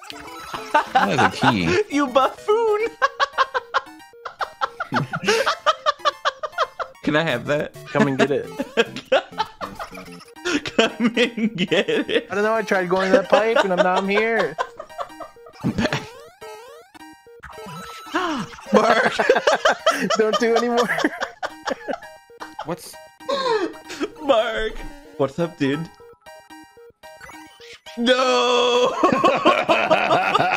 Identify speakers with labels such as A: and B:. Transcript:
A: That is a key.
B: You buffoon! Can I have that?
C: Come and get it.
B: Come and get it.
C: I don't know. I tried going to that pipe, and now I'm here.
B: I'm back.
C: Mark, don't do anymore.
A: What's...
B: Mark! What's up, dude? No!